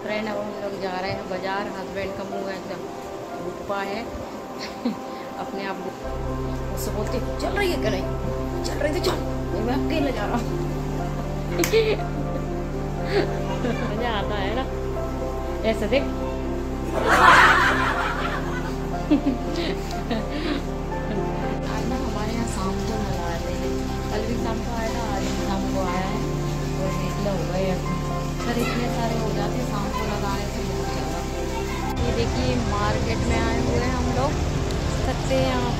Friend. अब हम लोग जा रहे हैं बाजार। हस्बैंड का मुँह एकदम भूखा है अपने आप उससे बोलते चल रही है करें, चल रही थी चल, मैं अकेले जा रहा हूँ। मजा आता है ना ऐसे देख। आज ना हमारे यहाँ शाम को लगाते हैं, कल भी शाम को आया था, आज भी शाम को आया है और निकला हुआ है। सर इतने सारे हो जाते हैं शाम को लगाने से बहुत ज़्यादा। ये देखिए मार्केट में आए हुए हैं हम लोग, सकते हैं यहाँ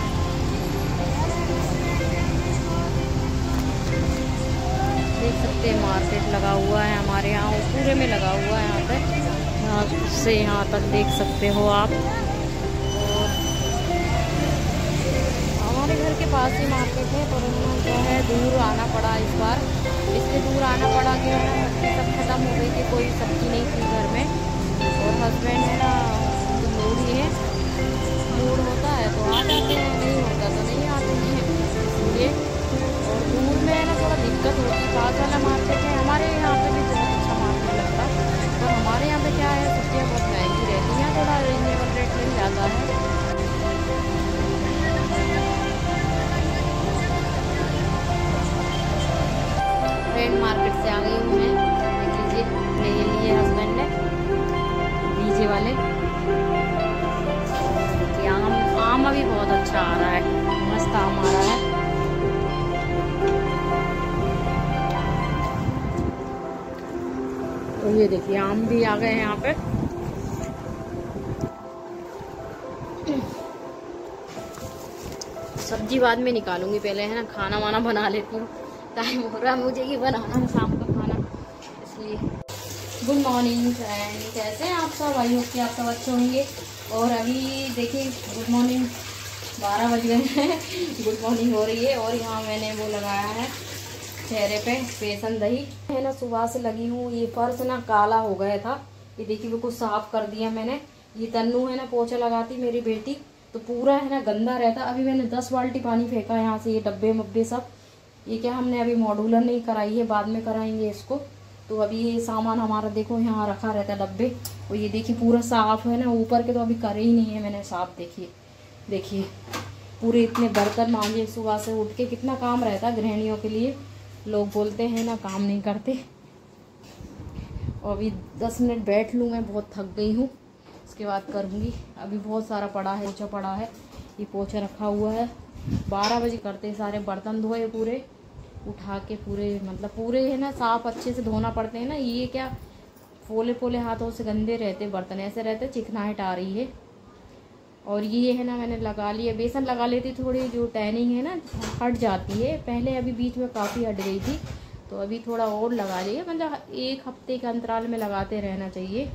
देख सकते हैं मार्केट लगा हुआ है हमारे यहाँ, पूरे में लगा हुआ है यहाँ पे, यहाँ से यहाँ तक देख सकते हो आप। और हमारे घर के पास ही मार्केट है, पर जो है दूर आना पड़ा इस बार, इसलिए दूर आना पड़ा कि सब खत्म हो गई थी, कोई सब्जी नहीं थी घर में। और हस्बैंड है ना मूड ही है, मूड होता है तो आ जाते हैं, नहीं होता तो नहीं आते हैं इसलिए। और दूर में है ना थोड़ा दिक्कत होती है। पास वाला मार्केट है हमारे यहाँ पे भी बहुत अच्छा मार्केट लगता है, पर हमारे यहाँ पे क्या है सब्जियाँ बहुत महंगी रहती हैं, थोड़ा रीजनेबल रेट मिल जाता है। फ्रेंड मार्केट से आ गई हूँ मैं, देख लीजिए ले लिए हस्बैंड ने डीजे वाले। आम अभी बहुत अच्छा आ रहा है, मस्त आम आ रहा है। तो ये देखिए आम भी आ गए हैं यहाँ पे। सब्जी बाद में निकालूंगी, पहले है ना खाना वाना बना लेती हूँ, टाइम हो रहा है मुझे ये बनाना है शाम का खाना, इसलिए। गुड मॉर्निंग फ्रेंड, कैसे हैं आप सब? आई होप कि आप सब अच्छे होंगे। और अभी देखिए गुड मॉर्निंग 12 बज गए हैं, गुड मॉर्निंग हो रही है। और यहाँ मैंने वो लगाया है चेहरे पे बेसन दही है ना, सुबह से लगी हूँ। ये फर्श ना काला हो गया था, ये देखिए बिल्कुल साफ कर दिया मैंने। ये तन्नू है ना पोछा लगाती मेरी बेटी, तो पूरा है ना गंदा रहता। अभी मैंने 10 बाल्टी पानी फेंका यहाँ से, ये डब्बे मब्बे सब। ये क्या हमने अभी मॉड्यूलर नहीं कराई है, बाद में कराएंगे इसको। तो अभी ये सामान हमारा देखो यहाँ रखा रहता है डब्बे, और ये देखिए पूरा साफ है ना। ऊपर के तो अभी करे ही नहीं है मैंने साफ, देखिए देखिए पूरे इतने बर्तन मांजे सुबह से उठ के। कितना काम रहता है गृहिणियों के लिए, लोग बोलते हैं ना काम नहीं करते। और अभी 10 मिनट बैठ लूँ, मैं बहुत थक गई हूँ, उसके बाद करूँगी। अभी बहुत सारा पड़ा है, पोछा पड़ा है, ये पोछा रखा हुआ है। 12 बजे करते सारे बर्तन धोए पूरे, उठा के पूरे मतलब पूरे है ना साफ अच्छे से धोना पड़ते हैं ना। ये क्या फोले फोले हाथों से गंदे रहते बर्तन, ऐसे रहते चिकनाहट आ रही है। और ये है ना मैंने लगा लिया, बेसन लगा लेती, थोड़ी जो टैनिंग है ना हट जाती है। पहले अभी बीच में काफ़ी हट गई थी, तो अभी थोड़ा और लगा लिया, मतलब 1 हफ्ते के अंतराल में लगाते रहना चाहिए।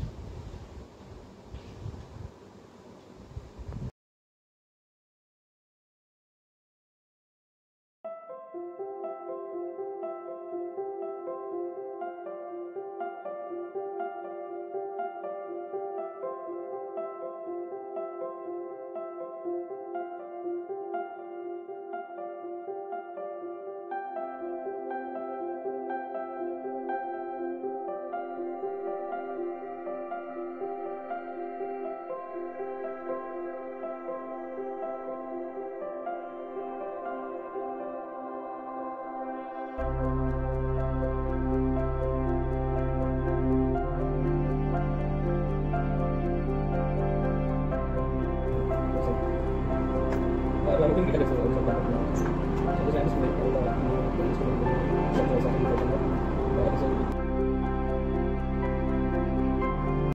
mungkin kita bisa satu saya sebenarnya kalau